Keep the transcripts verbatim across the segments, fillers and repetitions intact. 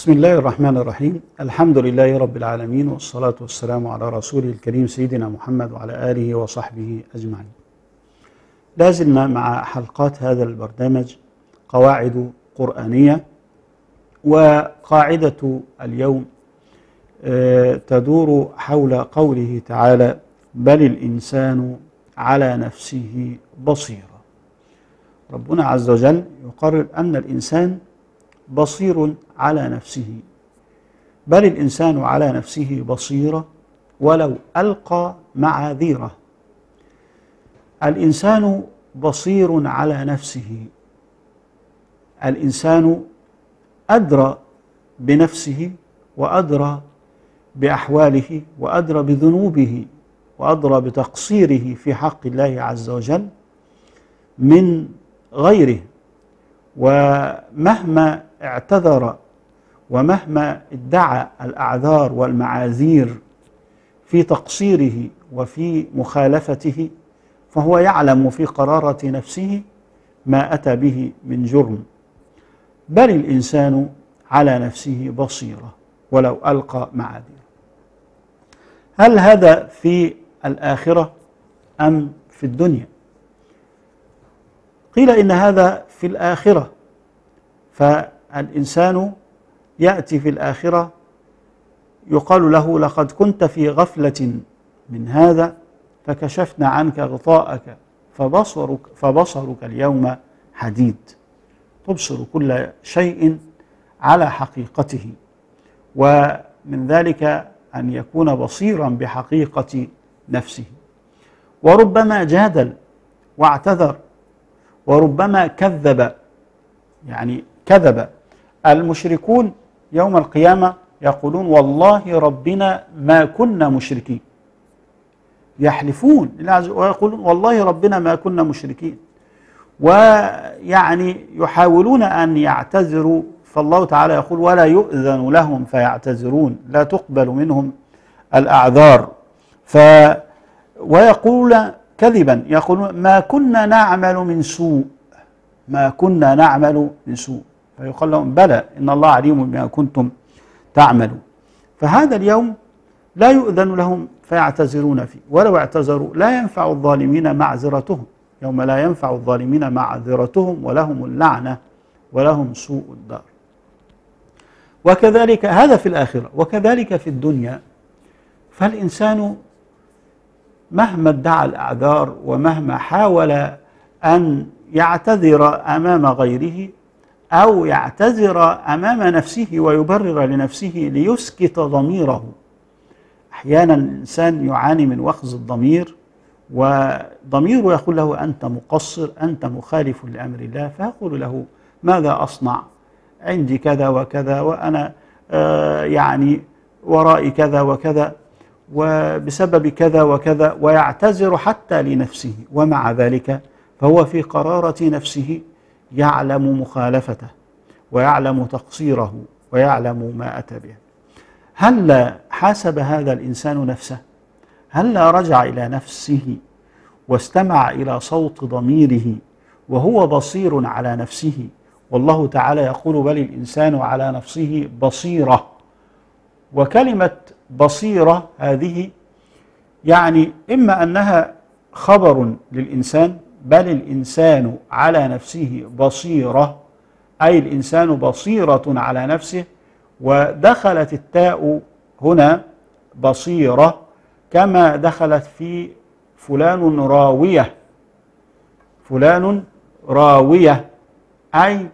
بسم الله الرحمن الرحيم. الحمد لله رب العالمين، والصلاة والسلام على رسوله الكريم سيدنا محمد وعلى آله وصحبه أجمعين. لازلنا مع حلقات هذا البرنامج قواعد قرآنية، وقاعدة اليوم تدور حول قوله تعالى: بل الإنسان على نفسه بصيرة. ربنا عز وجل يقرر أن الإنسان بصير على نفسه، بل الإنسان على نفسه بصيرة ولو ألقى معاذيره. الإنسان بصير على نفسه، الإنسان أدرى بنفسه وأدرى بأحواله وأدرى بذنوبه وأدرى بتقصيره في حق الله عز وجل من غيره. ومهما اعتذر ومهما ادعى الأعذار والمعاذير في تقصيره وفي مخالفته، فهو يعلم في قرارة نفسه ما أتى به من جرم. بل الإنسان على نفسه بصيرة ولو ألقى معاذيره. هل هذا في الآخرة أم في الدنيا؟ قيل إن هذا في الآخرة، فالإنسان يأتي في الآخرة يقال له: لقد كنت في غفلة من هذا فكشفنا عنك غطاءك فبصرك, فبصرك اليوم حديد. تبصر كل شيء على حقيقته، ومن ذلك أن يكون بصيرا بحقيقة نفسه. وربما جادل واعتذر، وربما كذب، يعني كذب. المشركون يوم القيامة يقولون: والله ربنا ما كنا مشركين. يحلفون ويقولون: والله ربنا ما كنا مشركين، ويعني يحاولون أن يعتذروا، فالله تعالى يقول: ولا يؤذن لهم فيعتذرون، لا تقبل منهم الأعذار. ف ويقول كذبا، يقولون: ما كنا نعمل من سوء، ما كنا نعمل من سوء. فيقال لهم: بلى إن الله عليم بما كنتم تعملون. فهذا اليوم لا يؤذن لهم فيعتذرون فيه، ولو اعتذروا لا ينفع الظالمين معذرتهم، يوم لا ينفع الظالمين معذرتهم ولهم اللعنة ولهم سوء الدار. وكذلك هذا في الآخرة، وكذلك في الدنيا. فالإنسان مهما ادعى الأعذار ومهما حاول أن يعتذر أمام غيره أو يعتذر أمام نفسه ويبرر لنفسه ليسكت ضميره. أحيانا الإنسان يعاني من وخز الضمير، وضميره يقول له: أنت مقصر، أنت مخالف لأمر الله. فيقول له: ماذا أصنع؟ عندي كذا وكذا، وأنا آه يعني ورائي كذا وكذا، وبسبب كذا وكذا، ويعتذر حتى لنفسه. ومع ذلك فهو في قرارة نفسه يعلم مخالفته ويعلم تقصيره ويعلم ما أتى به. هل حاسب هذا الإنسان نفسه؟ هل رجع إلى نفسه واستمع إلى صوت ضميره وهو بصير على نفسه؟ والله تعالى يقول: بل الإنسان على نفسه بصيرة. وكلمة بصيرة هذه يعني إما أنها خبر للإنسان، بل الإنسان على نفسه بصيرة، أي الإنسان بصيرة على نفسه، ودخلت التاء هنا بصيرة كما دخلت في فلان راوية، فلان راوية، أي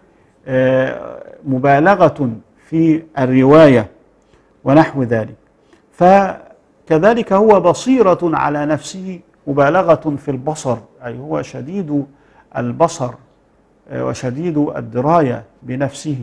مبالغة في الرواية ونحو ذلك. فكذلك هو بصيرة على نفسه، مبالغة في البصر، أي هو شديد البصر وشديد الدراية بنفسه.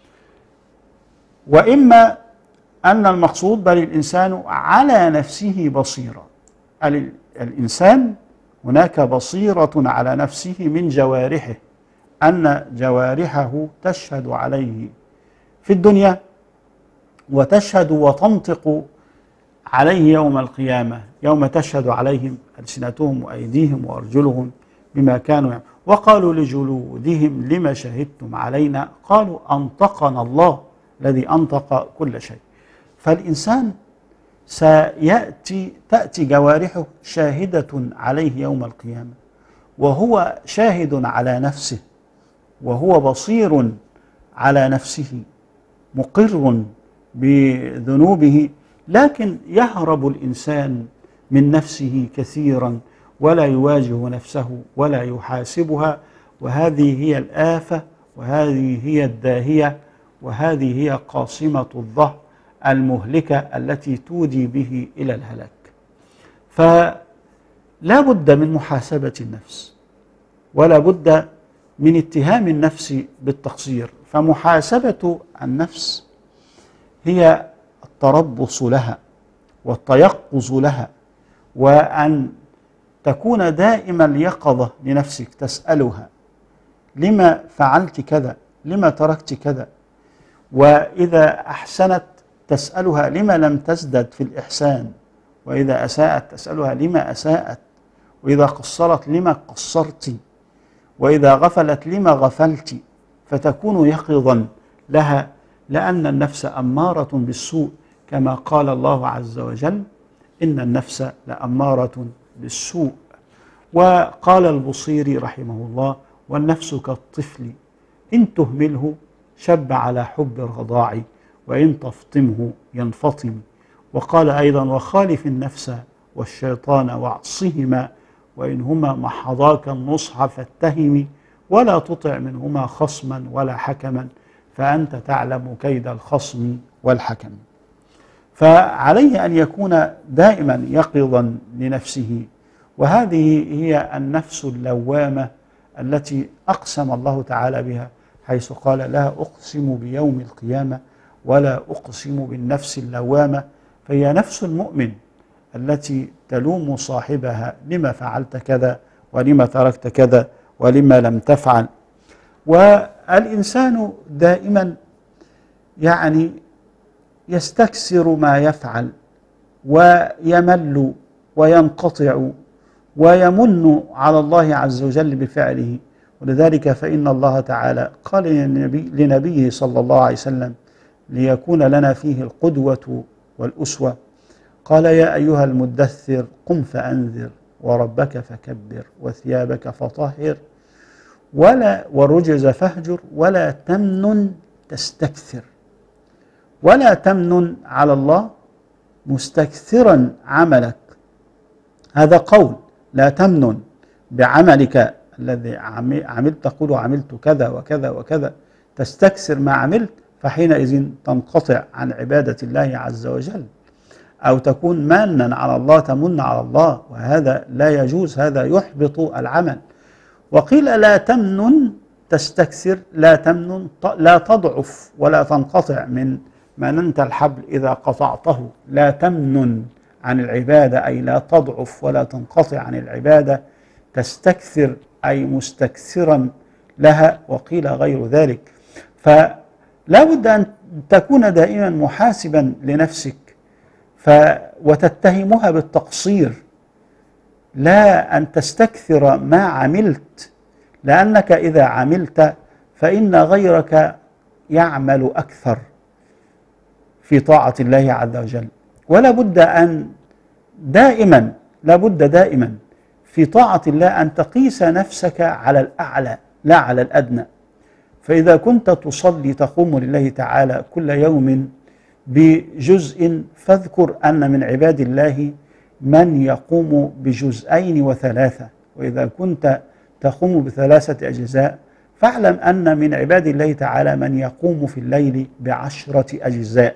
وإما أن المقصود: بل الإنسان على نفسه بصيرة. الإنسان هناك بصيرة على نفسه من جوارحه، أن جوارحه تشهد عليه في الدنيا وتشهد وتنطق عليه يوم القيامة، يوم تشهد عليهم ألسنتهم وأيديهم وأرجلهم بما كانوا يعملون. وقالوا لجلودهم: لما شهدتم علينا؟ قالوا: أنطقنا الله الذي أنطق كل شيء. فالإنسان سيأتي تأتي جوارحه شاهدة عليه يوم القيامة، وهو شاهد على نفسه، وهو بصير على نفسه، مقر بذنوبه، لكن يهرب الإنسان من نفسه كثيرا ولا يواجه نفسه ولا يحاسبها. وهذه هي الآفة، وهذه هي الداهية، وهذه هي قاصمة الظهر المهلكة التي تودي به إلى الهلاك. فلا بد من محاسبة النفس، ولا بد من اتهام النفس بالتقصير. فمحاسبة النفس هي التربص لها والتيقظ لها، وأن تكون دائما اليقظة لنفسك، تسألها: لما فعلت كذا؟ لما تركت كذا؟ وإذا أحسنت تسألها: لما لم تزدد في الإحسان؟ وإذا أساءت تسألها: لما أساءت؟ وإذا قصرت: لما قصرت؟ وإذا غفلت: لما غفلت؟ فتكون يقظا لها، لأن النفس أمارة بالسوء، كما قال الله عز وجل: إن النفس لأمارة بالسوء. وقال البصيري رحمه الله: والنفس كالطفل إن تهمله شب على حب الرضاع، وإن تفطمه ينفطم. وقال أيضا: وخالف النفس والشيطان واعصهما، وإن هما محضاك النصح فاتهم، ولا تطع منهما خصما ولا حكما، فأنت تعلم كيد الخصم والحكم. فعليه أن يكون دائما يقظا لنفسه، وهذه هي النفس اللوامة التي أقسم الله تعالى بها، حيث قال: لا أقسم بيوم القيامة ولا أقسم بالنفس اللوامة. فهي نفس المؤمن التي تلوم صاحبها: لما فعلت كذا؟ ولما تركت كذا؟ ولما لم تفعل؟ والإنسان دائما يعني يستكثر ما يفعل، ويمل وينقطع ويمن على الله عز وجل بفعله. ولذلك فإن الله تعالى قال لنبي لنبيه صلى الله عليه وسلم ليكون لنا فيه القدوة والأسوة، قال: يا أيها المدثر قم فأنذر وربك فكبر وثيابك فطهر ولا والرجز فاهجر ولا تمنن تستكثر. ولا تمنن على الله مستكثرا عملك، هذا قول. لا تمنن بعملك الذي عملت، تقول عملت كذا وكذا وكذا، تستكثر ما عملت، فحينئذ تنقطع عن عبادة الله عز وجل، أو تكون مانا على الله، تمن على الله، وهذا لا يجوز، هذا يحبط العمل. وقيل: لا تمنن تستكثر، لا تمنن لا تضعف ولا تنقطع من مننت الحبل إذا قطعته. لا تمنن عن العبادة أي لا تضعف ولا تنقطع عن العبادة، تستكثر أي مستكثرا لها. وقيل غير ذلك. فلا بد أن تكون دائما محاسبا لنفسك ف وتتهمها بالتقصير، لا أن تستكثر ما عملت، لأنك إذا عملت فإن غيرك يعمل أكثر في طاعة الله عز وجل. ولا بد أن دائما لا بد دائما في طاعة الله أن تقيس نفسك على الأعلى لا على الأدنى. فإذا كنت تصلي تقوم لله تعالى كل يوم بجزء، فاذكر أن من عباد الله من يقوم بجزئين وثلاثة. وإذا كنت تقوم بثلاثة أجزاء، فاعلم أن من عباد الله تعالى من يقوم في الليل بعشرة أجزاء.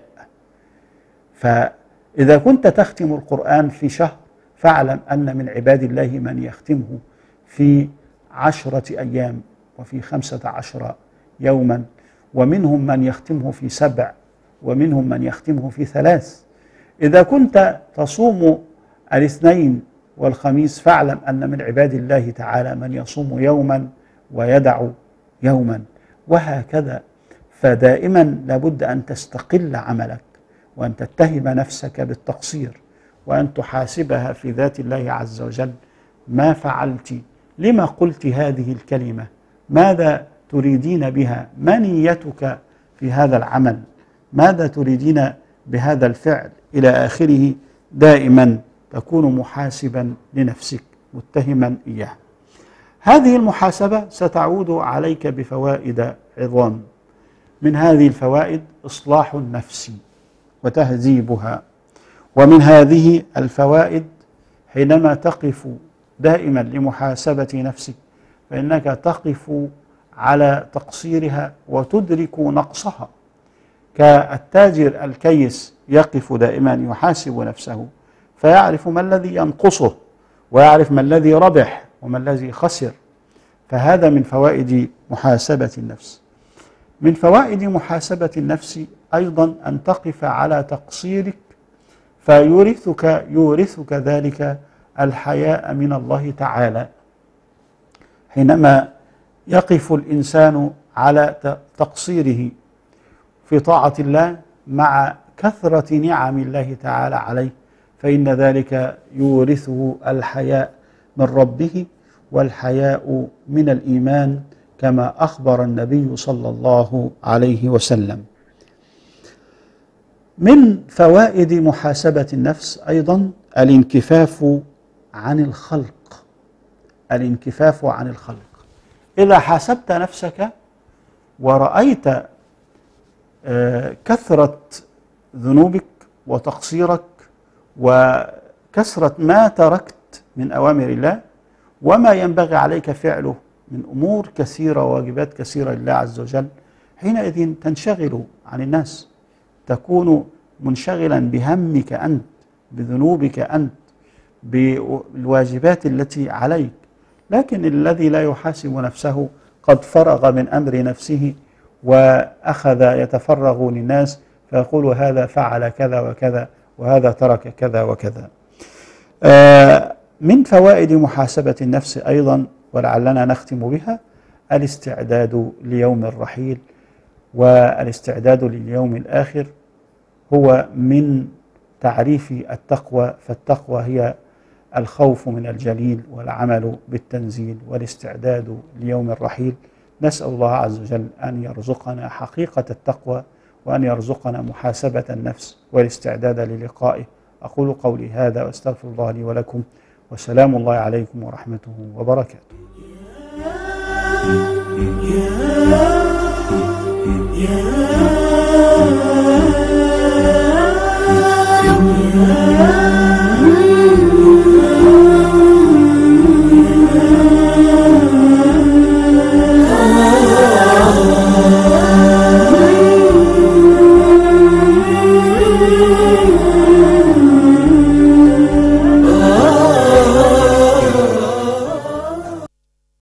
فإذا كنت تختم القرآن في شهر، فاعلم أن من عباد الله من يختمه في عشرة أيام وفي خمسة عشر يوما، ومنهم من يختمه في سبع، ومنهم من يختمه في ثلاث. إذا كنت تصوم الاثنين والخميس، فاعلم أن من عباد الله تعالى من يصوم يوما ويدع يوما، وهكذا. فدائما لابد أن تستقل عملك، وأن تتهم نفسك بالتقصير، وأن تحاسبها في ذات الله عز وجل: ما فعلت؟ لما قلت هذه الكلمة؟ ماذا تريدين بها؟ ما نيتك في هذا العمل؟ ماذا تريدين بهذا الفعل إلى آخره، دائما تكون محاسبا لنفسك متهما إياه. هذه المحاسبة ستعود عليك بفوائد عظام. من هذه الفوائد إصلاح النفس وتهذيبها. ومن هذه الفوائد حينما تقف دائما لمحاسبة نفسك فإنك تقف على تقصيرها وتدرك نقصها، كالتاجر الكيس يقف دائما يحاسب نفسه فيعرف ما الذي ينقصه ويعرف ما الذي ربح وما الذي خسر. فهذا من فوائد محاسبة النفس. من فوائد محاسبة النفس أيضا أن تقف على تقصيرك فيورثك يورثك ذلك الحياء من الله تعالى. حينما يقف الإنسان على تقصيره في طاعة الله مع كثرة نعم الله تعالى عليه فإن ذلك يورثه الحياء من ربه، والحياء من الإيمان كما أخبر النبي صلى الله عليه وسلم. من فوائد محاسبة النفس أيضا الانكفاف عن الخلق. الانكفاف عن الخلق. إذا حاسبت نفسك ورأيت كثرة ذنوبك وتقصيرك وكثرة ما تركت من أوامر الله وما ينبغي عليك فعله من أمور كثيرة وواجبات كثيرة لله عز وجل، حينئذ تنشغل عن الناس، تكون منشغلا بهمك أنت، بذنوبك أنت، بالواجبات التي عليك. لكن الذي لا يحاسب نفسه قد فرغ من أمر نفسه وأخذ يتفرغ للناس فيقول هذا فعل كذا وكذا وهذا ترك كذا وكذا. آه من فوائد محاسبة النفس أيضا ولعلنا نختم بها الاستعداد ليوم الرحيل والاستعداد لليوم الآخر. هو من تعريف التقوى، فالتقوى هي الخوف من الجليل والعمل بالتنزيل والاستعداد ليوم الرحيل. نسأل الله عز وجل أن يرزقنا حقيقة التقوى وأن يرزقنا محاسبة النفس والاستعداد للقائه. أقول قولي هذا وأستغفر الله لي ولكم، وسلام الله عليكم ورحمته وبركاته. يا يا